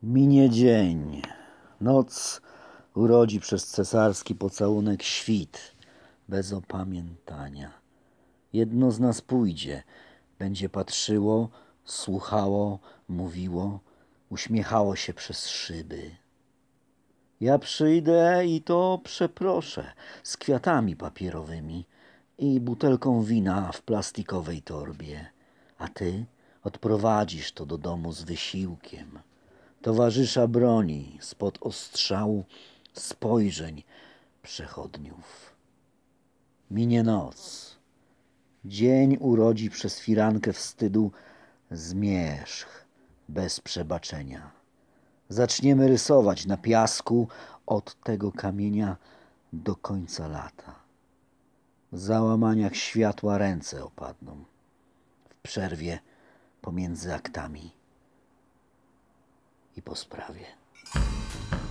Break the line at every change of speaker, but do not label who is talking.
Minie dzień, noc urodzi przez cesarski pocałunek świt, bez opamiętania. Jedno z nas pójdzie, będzie patrzyło, słuchało, mówiło, uśmiechało się przez szyby. Ja przyjdę i to przeproszę, z kwiatami papierowymi i butelką wina w plastikowej torbie, a ty odprowadzisz to do domu z wysiłkiem. Towarzysza broni spod ostrzału spojrzeń przechodniów. Minie noc. Dzień urodzi przez firankę wstydu zmierzch bez przebaczenia. Zaczniemy rysować na piasku od tego kamienia do końca lata. W załamaniach światła ręce opadną. W przerwie pomiędzy aktami i po sprawie.